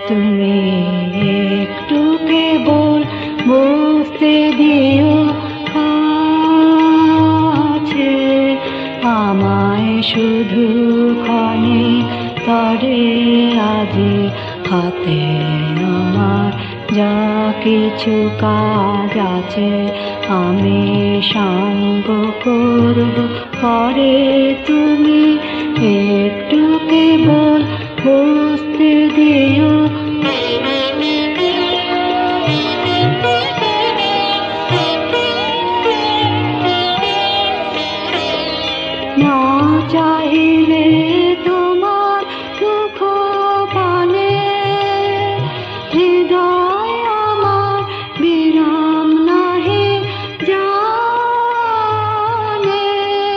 তুমি একটু কেবল বুঝতে দিও কাছে আমায় শুধু ক্ষণে তরে আজি হাতে আমার যা কিছু কাজ আছে আমি সঙ্গ করব পরে তুমি একটু কেবল বুঝতে দিও না চাইলে তোমার দুঃখ পানে হৃদয় আমার বিরাম নাহি জানে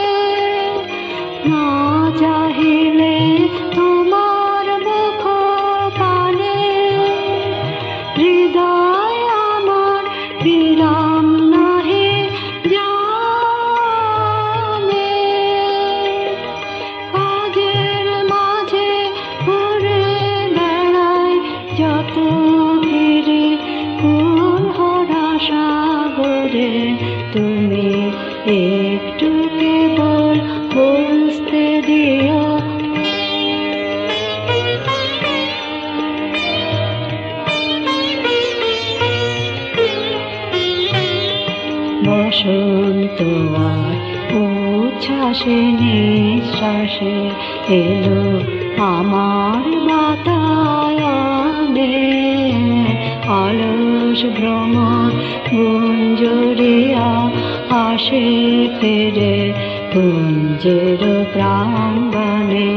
না চাইলে তোমার মুখ পানে হৃদয় আমার বিরাম নাহি জানে কাজের মাঝে ঘুরে বেড়াই যত ফিরে কোন ভরা সাগরে তুমি একটু কেবল বুঝতে দিও বসন্ত আর উচ্ছ্বাসে নিঃশ্বাসে এলো আমার বাতায়নে অলস ভ্রমর গুঞ্জরিয়া আসে ফেরে কুঞ্জের প্রাঙ্গণে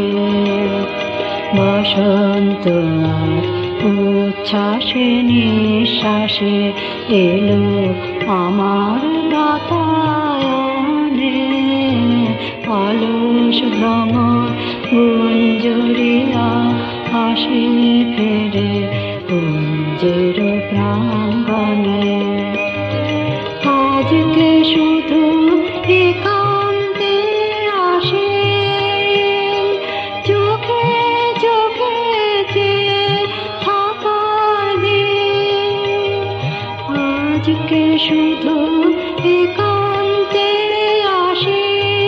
বসন্ত আর উচ্ছ্বাসে নিঃশ্বাসে এলো আমার বাতায়নে অলস ভ্রমর গুঞ্জরিয়া আসে ফেরে কুঞ্জের প্রাঙ্গণে আজকে শুধু একান্তে আসে চোখে চোখে চেয়ে থাকার দিন আজকে শুধু একান্তে আসে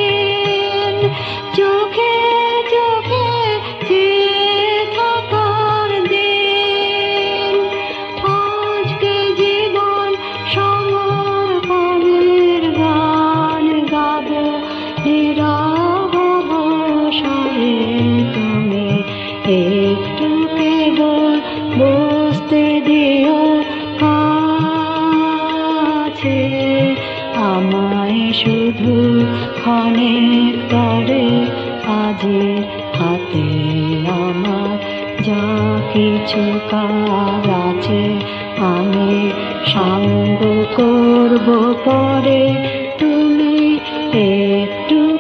চোখে চোখে চেয়ে থাকার দিন আজকে জীবন সমর্পণের গান গাব নীরব অবসরে তুমি একটু কেবল বুঝতে দিও কাছে আমায় শুধু ক্ষণের তরে আজি হাতে আমার যা কিছু কাজ আছে আমি সঙ্গ করব পরে তুমি একটু